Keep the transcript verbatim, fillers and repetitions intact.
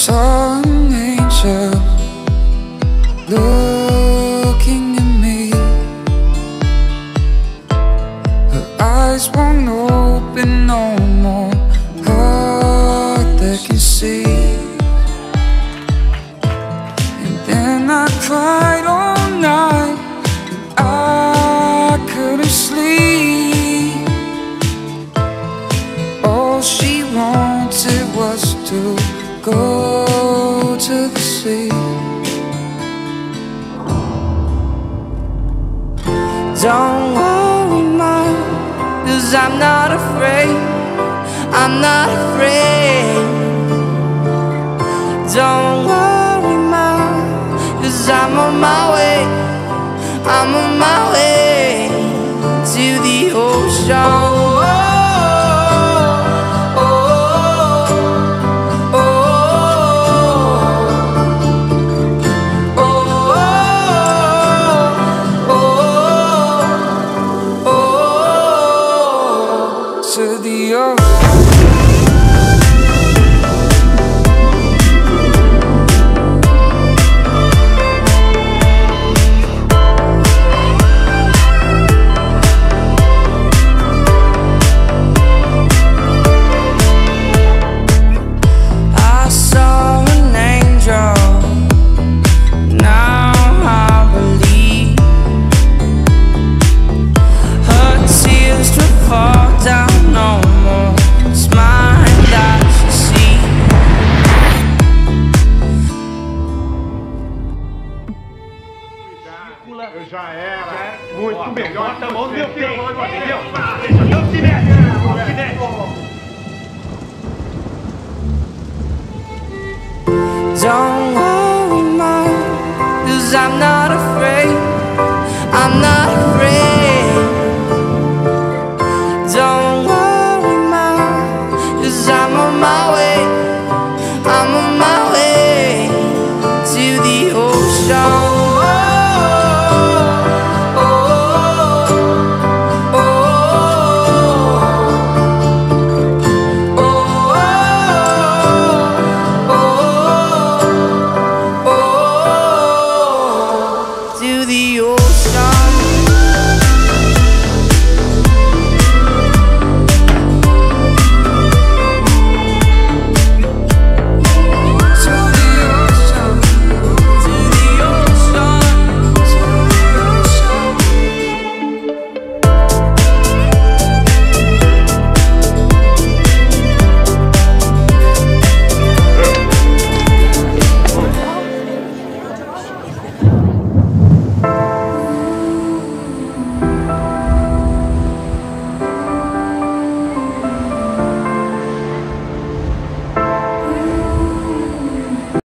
saw an angel looking at me. Her eyes won't open no more, heart that can see. And then I cried all night, I couldn't sleep. All she wanted was to go to the sea. Don't worry, Mom, 'cause I'm not afraid, I'm not afraid. Don't worry, Mom, 'cause I'm on my way, I'm on my way to the ocean. To the ocean. I saw an angel, now I believe. Her tears would fall down, no more smile that you see. Eu já era muito melhor. Bota a mão no meu peito, entendeu? Não se mete, não se mete. Don't worry, Mom, 'cause I'm not